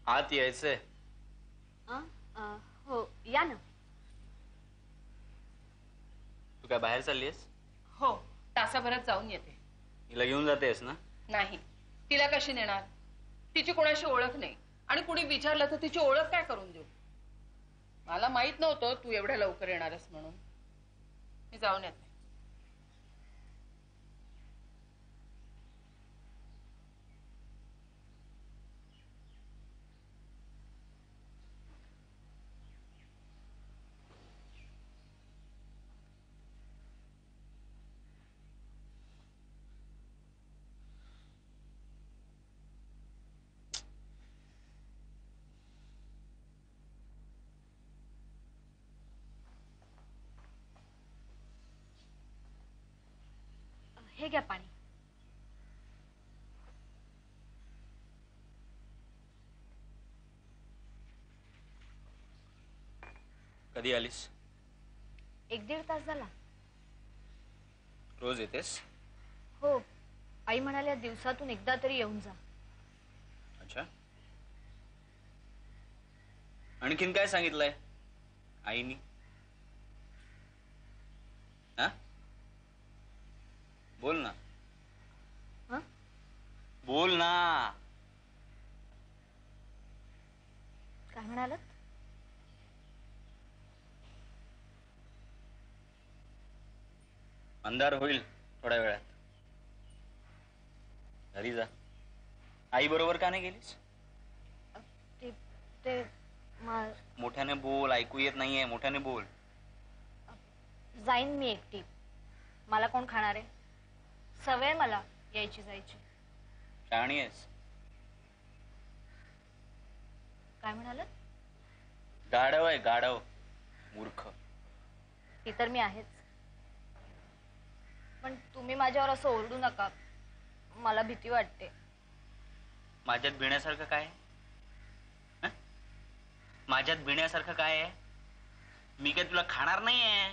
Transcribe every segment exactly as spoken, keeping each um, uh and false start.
आत यायचंय. हो या ना. तू काय बाहेर चाललीयस? हो, तासाभरात जाऊन येते. हिला घेऊन जातेस ना? नाही, तिला कशी नेणार? तिची कोणाशी ओळख नाही आणि कुणी विचारलं तर तिची ओळख काय करून देऊ? मला माहित नव्हतं तू एवढ्या लवकर येणारस म्हणून. मी जाऊन येते. हे घ्या पाणी. कधी आलीस? एक दीड तास झाला. रोज येतेस? हो, आई म्हणाल्या दिवसातून एकदा तरी येऊन जा. अच्छा. आणखीन काय सांगितलंय आईनी? हा, बोल ना. हा? बोल ना. काय म्हणालात? अंधार होईल थोड्या वेळात. घरी जा. आई बरोबर का नाही गेलीस? ते ते मोठ्याने बोल, ऐकू येत नाहीये. मोठ्याने बोल. जाईन मी एकटी. मला कोण खाणार आहे? सवय मला यायची जायची. शाणी आहेस. काय म्हणालात? गाढव आहे, गाढव. मूर्ख. ती तर मी आहेच. पण तुम्ही माझ्यावर असं ओरडू नका. मला भीती वाटते. माझ्यात भिण्यासारखं काय आहे? माझ्यात भिण्यासारखं काय आहे? मी काय तुला खाणार नाहीये.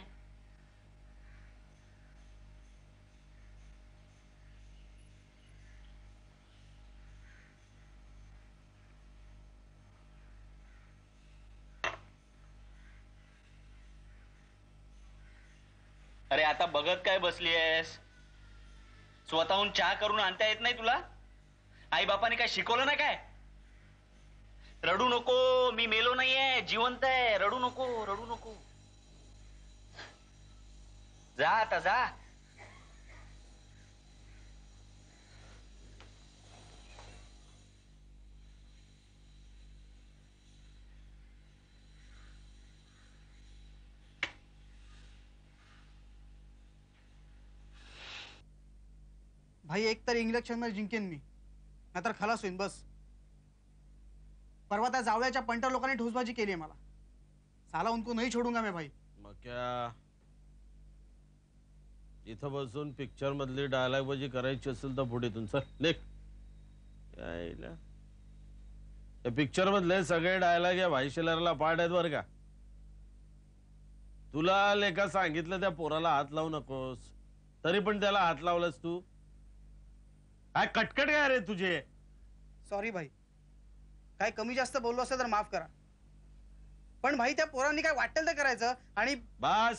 अरे आता बघत काय बसली आहेस? स्वतःहून चहा करून आणता येत नाही तुला? आई बापाने काय शिकवलं नाही काय? रडू नको. मी मेलो नाहीये, जिवंत आहे. रडू नको, रडू नको. जा आता जा. भाई एक तर इलेक्शन मध्ये जिंकेन मी, नाहीतर खलास होईन बस. परवा त्या जावळ्याच्या पंटर लोकांनी ठोसबाजी केली आहे मला. साला उनको नहीं छोडूंगा मैं भाई. मग क्या इथं बसून पिक्चर मधली डायलॉग बाजी करायची असेल तर पुढे तुमचं लेख यायला. पिक्चर मधले सगळे डायलॉग या भाईशिलरला पाठ आहेत बरं का. तुला लेखा सांगितलं त्या पोराला हात लावू नकोस, तरी पण त्याला हात लावलास तू. काय कटकट काय रे तुझे? सॉरी भाई, काय कमी जास्त बोललो असेल तर माफ करा. पण भाई त्या पोरांनी काय वाटेल ते करायचं. आणि बस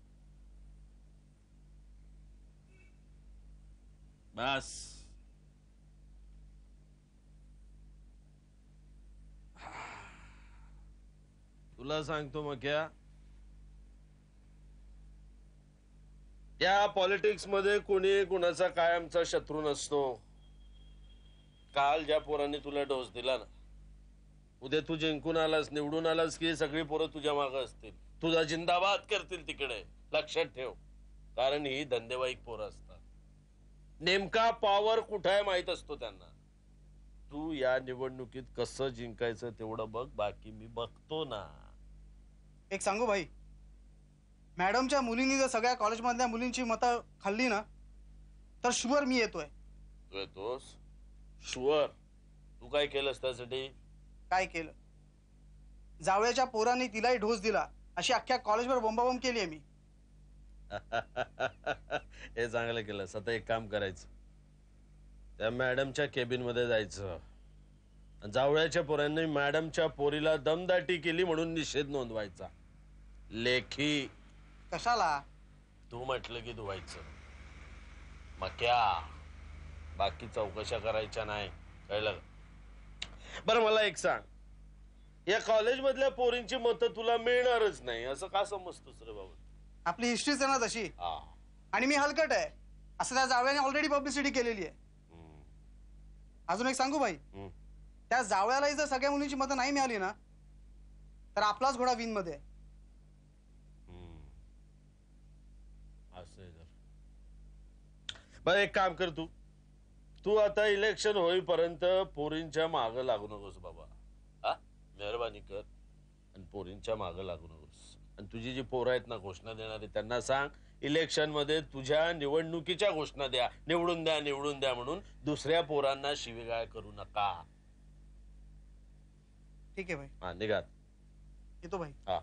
बस. तुला सांगतो मग क्या, या पॉलिटिक्स मध्ये कोणी कुणाचा कायमचा शत्रू नसतो. काल ज्या पोरांनी तुला डोस दिला ना, उद्या तू जिंकून आलास, निवडून आलास की सगळी पोरं तुझ्या मागे असतील, तुझा जिंदाबाद करतील तिकडे. लक्षात ठेव, कारण ही धंदेवाईक पोरं असतात. नेमका पॉवर कुठे आहे माहित असतो त्यांना. तू या निवडणुकीत कसं जिंकायचं तेवढं बघ, बाकी मी बघतो ना. एक सांगू भाई, मॅडमच्या मुलींनी जर सगळ्या कॉलेज मधल्या मुलींची मतं खाल्ली ना, तर शुअर मी येतोय. तू येतोस शुअर? तू काय केलंस त्यासाठी? काय केलं? जावळ्याच्या पोरांनी तिलाही ढोस दिला अशी अख्ख्या कॉलेजवर बोंबाबोंब केली आहे मी. हे चांगलं केलंस. आता एक काम करायचं, त्या मॅडमच्या केबिन मध्ये जायचं, जावळ्याच्या पोरांनी मॅडमच्या पोरीला दमदाटी केली म्हणून निषेध नोंदवायचा. लेखी कशाला? तू म्हटलं की धुवायचं. मग क्या बाकी चौकशा करायच्या नाही, कळलं? बरं मला एक सांग, या कॉलेज मधल्या पोरींची मतं तुला मिळणारच नाही असं का समजतोस रे बाबा? आपली हिस्ट्रीच आहे ना तशी. हा. आणि मी हलकट आहे असं त्या जावळ्याने ऑलरेडी पब्लिसिटी केलेली आहे. हम्म. अजून एक सांगू भाई, हम्म. त्या जावळ्यालाही जर सगळ्या मुलींची मतं नाही मिळाली ना तर आपलाच घोडा विन मध्ये आहे. हम्म. असं आहे तर. बरं एक काम कर, तू तू आता इलेक्शन होईपर्यंत पोरींच्या मागं लागू नकोस बाबा. हा, मेहरबानी कर आणि पोरींच्या मागं लागू नकोस. आणि तुझी जी पोरं आहेत ना घोषणा देणारी, त्यांना सांग इलेक्शन मध्ये तुझ्या निवडणुकीच्या घोषणा द्या, निवडून द्या निवडून द्या म्हणून. दुसऱ्या पोरांना शिवीगाळ करू नका. ठीक आहे भाई. हा निघात. येतो भाई. हा.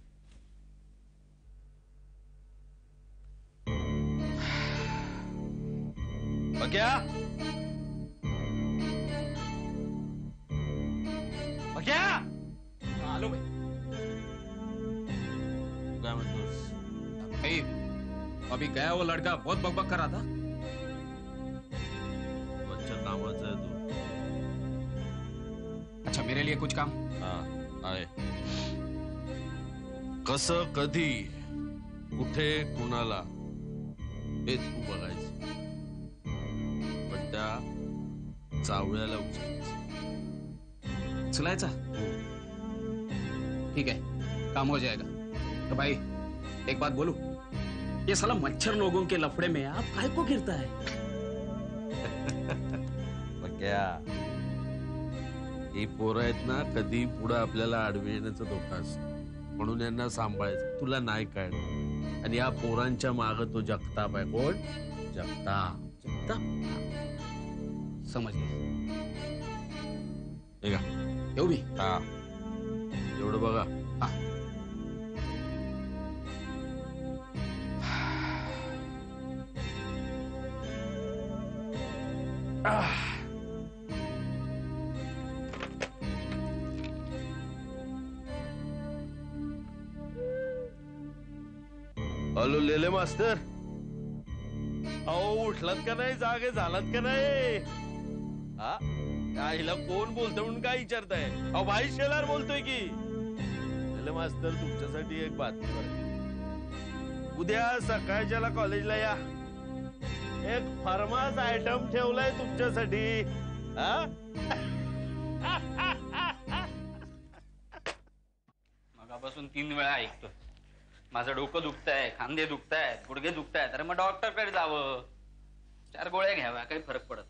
बघ्या बघ्या आलो भाई. काय म्हणतोस? भाई अभी गया वो लड़का बहुत बकबक कर रहा था. अच्छा कामाचं आहे तू. अच्छा मेरे लिए कुछ काम? हा आहे. कसं, कधी, कुठे, कुणाला हे तू बघायचं. पण त्या चावळ्याला उचलायचं. सुनायचा? ठीक है, काम हो जाएगा. तो भाई एक बात बोलूं, ये साला मच्छर लोगों के लफड़े में आप काय को गिरता है? क्या ही पोरं आहेत ना, कधी पुढे आपल्याला आडवी येण्याचा धोका असतो. म्हणून यांना सांभाळायचं. तुला नाही काय. आणि या पोरांच्या माग तो जगताप आहे. कोण? जगताप. जगताप समझ गए. हे का? येऊ मी? हा एवढं बघा. हा. हॅलो लेले मास्तर. अहो उठलात का नाही? जागे झालात का नाही? हा हिला कोण बोलतो म्हणून काय विचारताय? अहो भाई शेलार बोलतोय की. लेले मास्तर तुमच्यासाठी एक बातमी आहे. उद्या सकाळच्याला कॉलेजला या. एक फर्मास आयटम ठेवलाय तुमच्यासाठी. हा मगापासून तीन वेळा ऐकतो माझं डोकं दुखतंय, खांदे दुखतायत, गुडघे दुखतायत. अरे मग डॉक्टरकडे जावं, चार गोळ्या घ्याव्या, काही फरक पडत.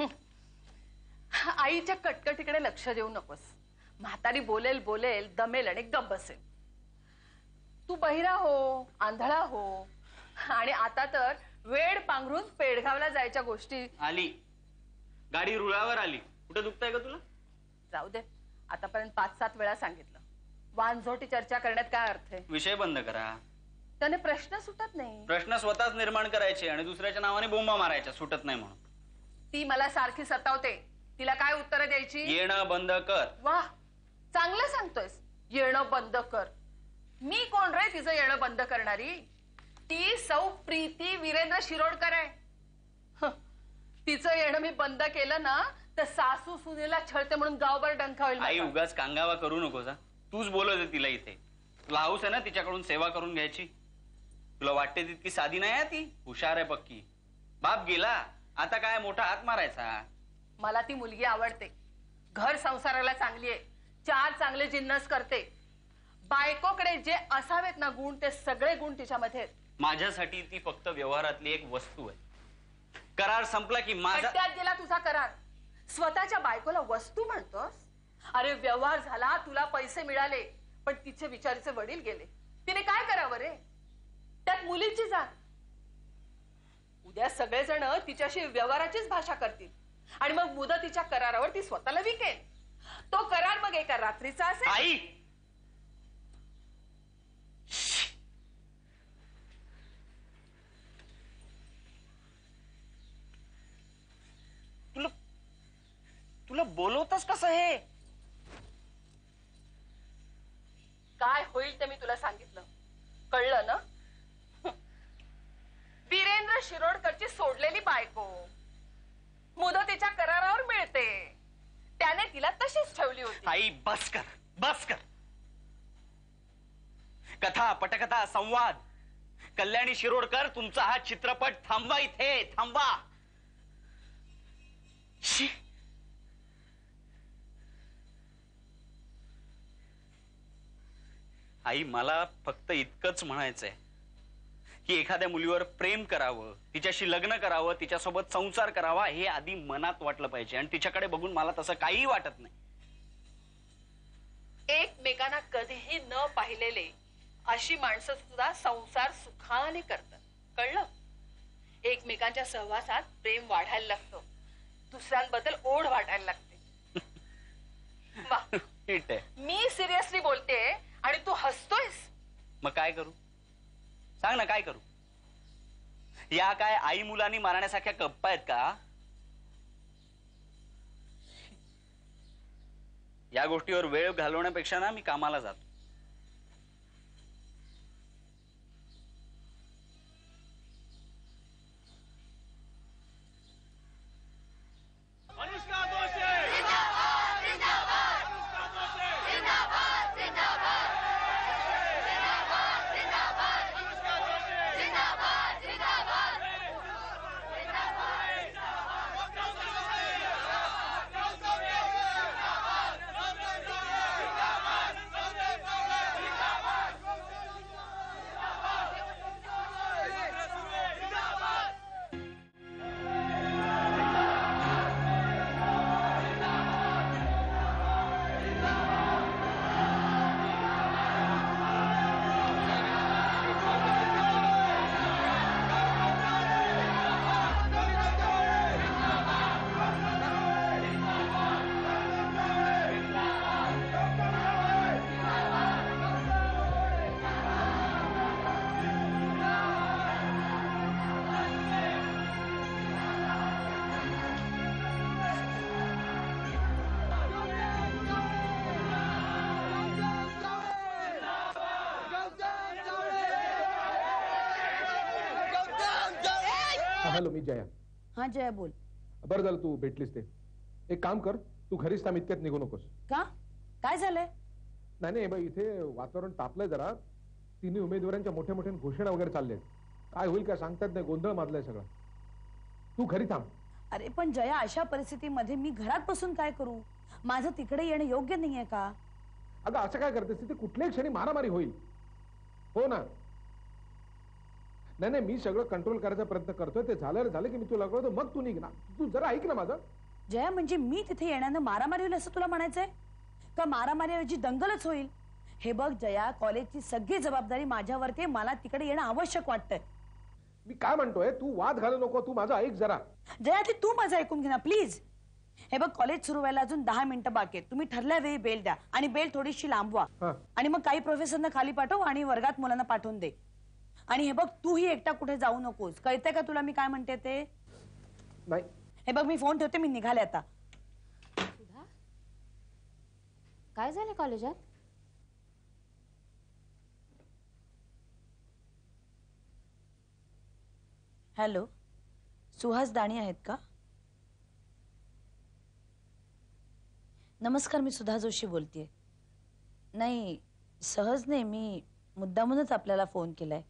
आईच्या कटकटीकडे लक्ष देऊ नकोस. म्हातारी बोलेल बोलेल दमेल आणि गप बसेल. तू बहिरा हो, आंधळा हो, आणि आता तर वेड पांघरून पेडगावला जायच्या गोष्टी. आली गाडी रुळावर आली. कुठे दुखतंय का तुला? जाऊ दे, आतापर्यंत पाच सात वेळा सांगितलं. वानझोटी चर्चा करण्यात काय अर्थ आहे? विषय बंद करा. त्याने प्रश्न सुटत नाही. प्रश्न स्वतःच निर्माण करायचे आणि दुसऱ्याच्या नावाने बोंबा मारायच्या सुटत नाही म्हणून. ती मला सारखी सतावते. तिला काय उत्तर द्यायची? येणं बंद कर. वाह, चांगलं सांगतोयस. येणं बंद कर. मी कोण रे तिचं येणं बंद करणारी? ती सौ प्रीती वीरेंद्र शिरोडकर आहे. हं, तिचं येणं मी बंद केलं ना तर सासू सुनेला छळते म्हणून गावभर डंका होईल. आई उगाच कांगावा करू नकोस. तूच बोलवते तिला इथे. तुला हाऊस आहे ना तिच्याकडून सेवा करून घ्यायची. तुला वाटते तितकी साधी नाही आहे ती. हुशार आहे पक्की. बाप गेला, आता काय मोठा हात मारायचा. मला ती मुलगी आवडते. घर संसाराला चांगली आहे. चार चांगले जिन्नस करते. बायकोकडे जे असावेत ना गुण ते सगळे गुण तिच्यामध्ये आहेत. माझ्यासाठी ती फक्त व्यवहारातली एक वस्तू आहे. करार संपला की माझा त्यात गेला तुझा करार. स्वतःच्या बायकोला वस्तू म्हणतोस? अरे व्यवहार झाला, तुला पैसे मिळाले, पण तिचे बिचारीचे वडील गेले. तिने काय करावं रे? त्यात मुलीची जात. उद्या सगळेजण तिच्याशी व्यवहाराचीच भाषा करतील आणि मग मुदतीच्या करारावर ती स्वतःला विकेल. तो करार मग एका रात्रीचा असेल. आई तुला तुला तुला बोलवतच कसं हे? काय होईल ते मी तुला सांगितलं, कळलं ना? वीरेंद्र शिरोडकरची सोडलेली बायको मुदतीच्या करारावर मिळते, त्याने तिला तशीच ठेवली होती. आई बस कर, बस कर. कथा, पटकथा, संवाद. कल्याणी शिरोडकर, तुमचा हा चित्रपट थांबवा, इथे थांबवा. शी. आई, मला फक्त इतकंच म्हणायचंय की एखाद्या मुलीवर प्रेम करावं, तिच्याशी लग्न करावं, तिच्यासोबत संसार करावा, हे आधी मनात वाटलं पाहिजे. आणि तिच्याकडे बघून मला तसं काहीही वाटत नाही. एकमेकांना कधीही न पाहिलेले अशी माणसं सुद्धा संसार सुखाने करतात, कळलं? एकमेकांच्या सहवासात प्रेम वाढायला लागतं, दुसऱ्यांबद्दल ओढ वाटायला लागते. वा, ठीक आहे. मी सिरियसली बोलते आणि तू हसतोयस. मग काय करू सांग ना, काय करू? या काय आई मुलांनी मारण्यासारख्या गप्पा आहेत का? या गोष्टीवर वेळ घालवण्यापेक्षा ना मी कामाला जातो. अनुष्का जोशी हॅलो, मी जया. हा जया बोल. बरं झालं तू भेटलीस ते. एक काम कर, तू घरीच थांब, इतक्यात निघू नकोस. का? काय झालंय? नाही नाही बाई, इथे वातावरण तापलंय जरा. तिन्ही उमेदवारांच्या मोठ्या मोठ्या घोषणा वगैरे चालल्या. काय होईल काय सांगतात नाही, गोंधळ माजलाय सगळा. तू घरी थांब. अरे पण जया, अशा परिस्थितीमध्ये मी घरात बसून काय करू? माझं तिकडे येणं योग्य नाहीये का? अगं असं काय करतेस, तिथे कुठल्याही क्षणी मारामारी होईल. हो ना. नाही नाही, मी सगळं कंट्रोल करायचा प्रयत्न करतोय. ते झालं झालं की मी तुला कळवतो, मग तू निघ ना. तू जरा ऐक ना माझं. जया, म्हणजे मी तिथे येण्यानं मारामारी होईल असं तुला म्हणायचंय का? मारामारीऐवजी दंगलच होईल. हे बघ जया, कॉलेजची सगळी जबाबदारी माझ्यावरती आहे. मला तिकडे येणं आवश्यक वाटतंय. मी काय म्हणतोय, तू वाद घालू नको. तू माझं ऐक जरा. जया, ती तू माझं ऐकून घे ना प्लीज. हे बघ, कॉलेज सुरू व्हायला अजून दहा मिनिटं बाकी आहेत. तुम्ही ठरल्या वेळी बेल द्या आणि बेल थोडीशी लांबवा. आणि मग काही प्रोफेसरना खाली पाठव आणि वर्गात मुलांना पाठवून दे. आणि हे बघ, तूही एकटा कुठे जाऊ नकोस. कळतंय का तुला मी काय म्हणते ते? नाही. हे बघ, मी फोन ठेवते, मी निघाले आता. सुधा, काय झालं कॉलेजात? हॅलो, सुहास दाणी आहेत का? नमस्कार, मी सुधा जोशी बोलतेय. नाही, सहज नाही, मी मुद्दामूनच आपल्याला फोन केलाय.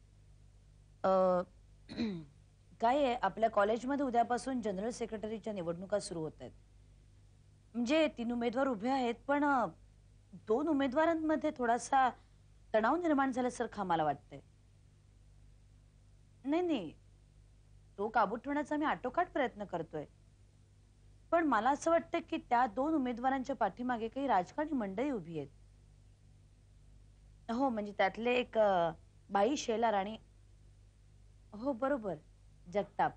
काय आहे, आपल्या कॉलेजमध्ये उद्यापासून जनरल सेक्रेटरीच्या निवडणुका सुरू होत आहेत. म्हणजे तीन उमेदवार उभे आहेत, पण दोन उमेदवारांमध्ये थोडासा तणाव निर्माण झाल्यासारखं मला वाटतंय. नाही नाही, तो काबूत ठेवण्याचा मी आटोकाट प्रयत्न करतोय. पण मला असं वाटतं की त्या दोन उमेदवारांच्या पाठीमागे काही राजकारणी मंडळी उभी आहेत. हो, म्हणजे त्यातले एक बाई शेलार आणि हो बरोबर जगताप.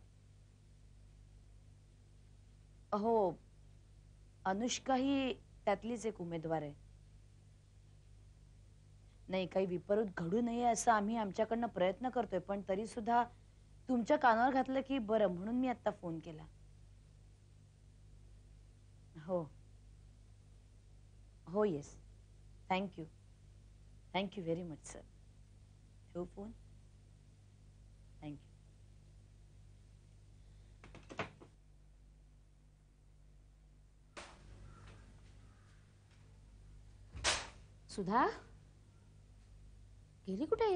हो, अनुष्का ही त्यातलीच एक उमेदवार आहे. नाही, काही विपरीत घडू नये असं आम्ही आमच्याकडनं प्रयत्न करतोय, पण तरी सुद्धा तुमच्या कानावर घातलं की बरं म्हणून मी आता फोन केला. हो हो yes thank you thank you very much sir ठेवू फोन थँक्यू. सुधा गेली कुठे?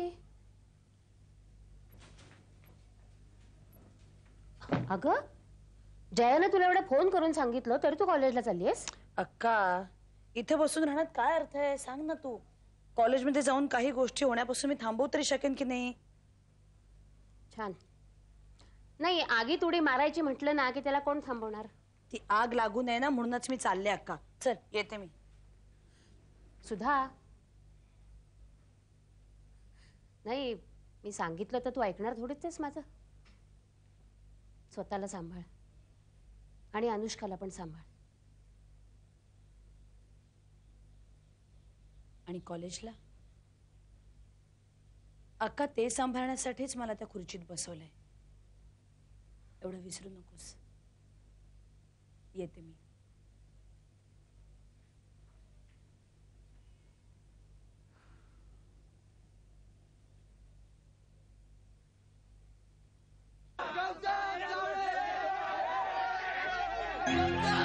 अगं जयानं तुला एवढा फोन करून सांगितलं तरी तू कॉलेजला चाललीयस? अक्का इथे बसून राहण्यात काय अर्थ आहे सांग ना तू. कॉलेजमध्ये जाऊन काही गोष्टी होण्यापासून मी थांबवू तरी शकेन की नाही? छान. नाही आगीत उडी मारायची म्हटलं ना की त्याला कोण थांबवणार? ती आग लागू नये ना म्हणूनच मी चालले अक्का. चल येते मी. सुधा नाही मी सांगितलं तर तू ऐकणार थोडीच आहेस माझं. स्वतःला सांभाळ आणि अनुष्काला पण सांभाळ. आणि कॉलेजला अक्का ते सांभाळण्यासाठीच मला त्या खुर्चीत बसवलंय. एवढं विसरू नकोस. येते मी. Yeah.